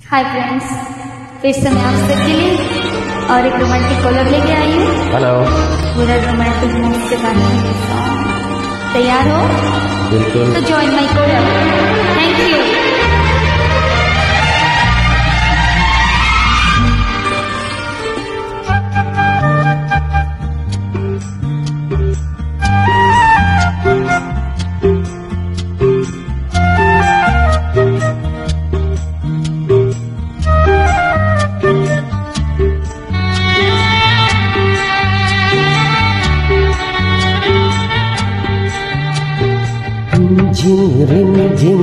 Hi friends, फिर से मैं आप सबके लिए और एक रोमांटिक कॉलर लेके आई हूँ। हेलो। पूरा रोमांटिक मूड से गाने के सॉन्ग तैयार हो? बिल्कुल। तो join my collar. Thank you. रिम झिम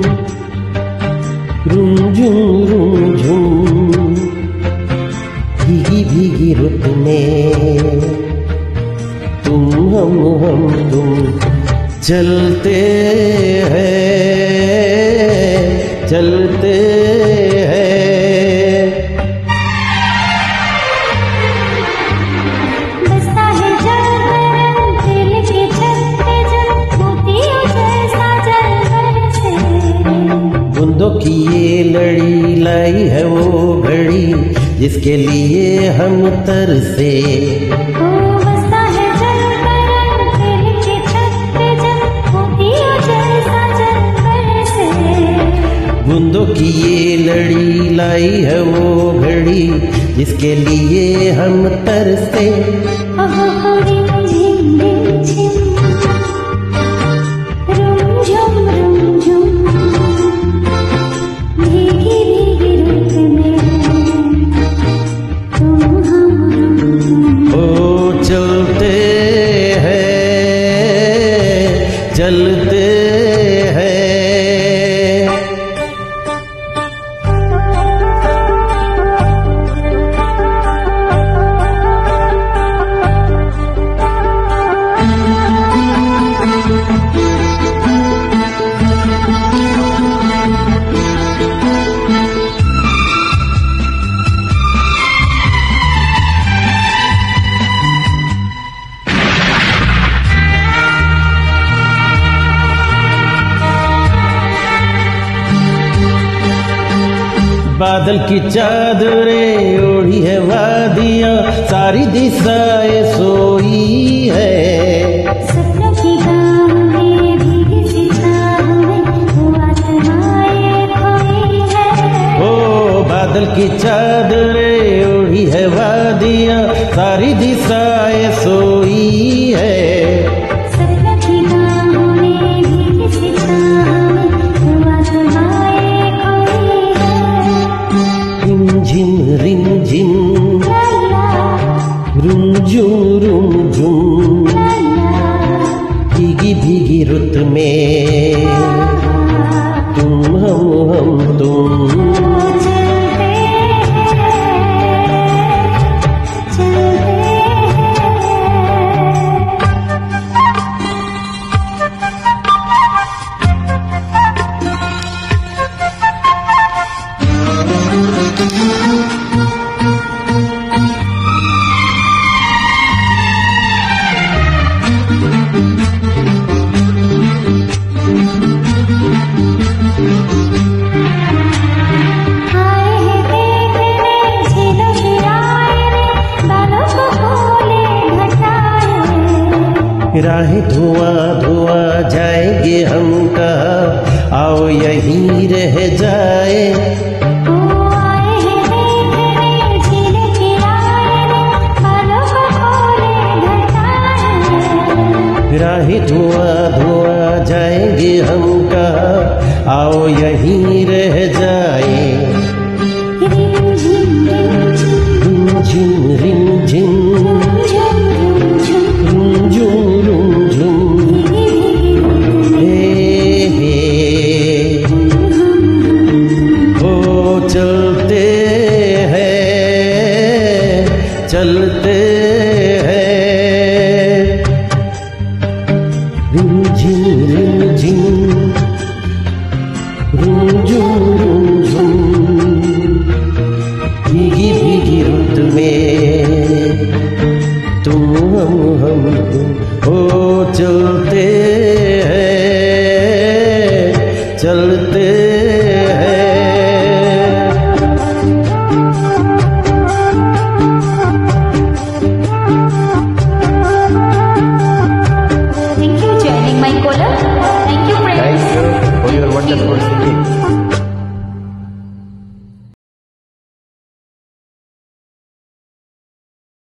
रुंझुम रुंझुम भीगी भीगी रुत में तुम हम तुम चलते हैं बूंदों की ये लड़ी लाई है वो घड़ी जिसके लिए हम तरसे। बूंदों की ये लड़ी लाई है वो घड़ी जिसके लिए हम तरसे। चलते हैं बादल की चादरें ओढ़ी है वादियां सारी दिशाएं सोई है। सपनों की गाँव में भीगी सी सांव में वो आत्माएं खोई है। ओ बादल की चादरें ओढ़ी है वादियां सारी दिशाएं सोई है। रिम झिम रुंझुम रुंझुम भीगी भीगी रुत में तुम हम तुम राहें धुआं धुआं जाएंगे हम कहाँ, आओ यहीं रह जाए।